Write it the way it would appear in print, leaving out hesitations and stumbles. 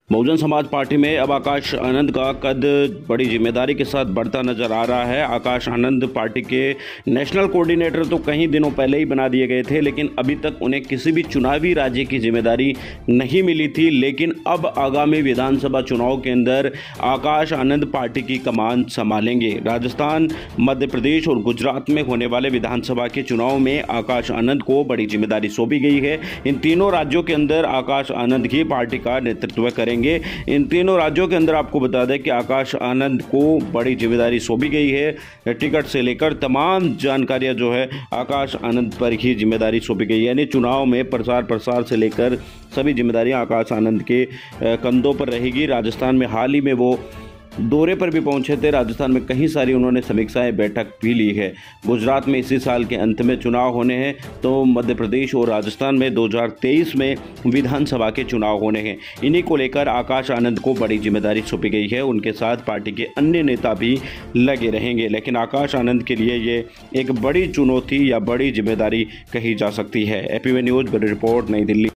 Bahujan Samaj party में अब आकाश आनंद का कद बड़ी जिम्मेदारी के साथ बढ़ता नजर आ रहा है। आकाश आनंद पार्टी के नेशनल कोऑर्डिनेटर तो कई दिनों पहले ही बना दिए गए थे, लेकिन अभी तक उन्हें किसी भी चुनावी राज्य की जिम्मेदारी नहीं मिली थी। लेकिन अब आगामी विधानसभा चुनाव के अंदर आकाश आनंद पार्टी की कमान संभालेंगे। राजस्थान, मध्य प्रदेश और गुजरात में होने वाले विधानसभा के चुनाव में आकाश आनंद को बड़ी जिम्मेदारी सौंपी गई है। इन तीनों राज्यों के अंदर आकाश आनंद ही पार्टी का नेतृत्व करेंगे। इन तीनों राज्यों के अंदर आपको बता दें कि आकाश आनंद को बड़ी जिम्मेदारी सौंपी गई है। टिकट से लेकर तमाम जानकारियां जो है आकाश आनंद पर ही जिम्मेदारी सौंपी गई है। यानी चुनाव में प्रसार से लेकर सभी जिम्मेदारियां आकाश आनंद के कंधों पर रहेगी। राजस्थान में हाल ही में वो दौरे पर भी पहुंचे थे। राजस्थान में कई सारी उन्होंने समीक्षाएं बैठक भी ली है। गुजरात में इसी साल के अंत में चुनाव होने हैं, तो मध्य प्रदेश और राजस्थान में 2023 में विधानसभा के चुनाव होने हैं। इन्हीं को लेकर आकाश आनंद को बड़ी जिम्मेदारी सौंपी गई है। उनके साथ पार्टी के अन्य नेता भी लगे रहेंगे, लेकिन आकाश आनंद के लिए ये एक बड़ी चुनौती या बड़ी जिम्मेदारी कही जा सकती है। एपीवे न्यूज़ ब्यूरो रिपोर्ट, नई दिल्ली।